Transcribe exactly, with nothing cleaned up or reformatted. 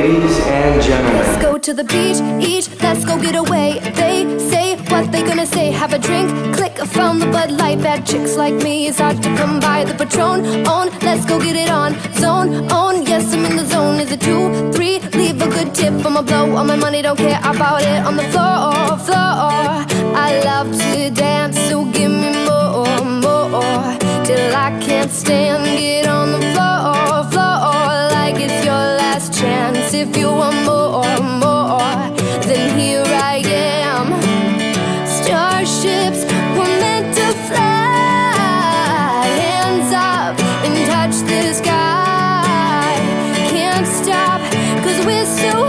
ladies and gentlemen. Let's go to the beach, each, let's go get away. They say what they gonna say, have a drink, click, found the Bud Light. Bad chicks like me, it's hard to come by the Patron. On, let's go get it on, zone, on, yes I'm in the zone. Is it two, three, leave a good tip, I'ma blow all my money, don't care about it. On the floor, floor, I love to dance, so give me more, more, till I can't stand. Get on the floor, floor, like it's your last chance. If you want more, more, then here I am. Starships were meant to fly, hands up and touch the sky. Can't stop, 'cause we're so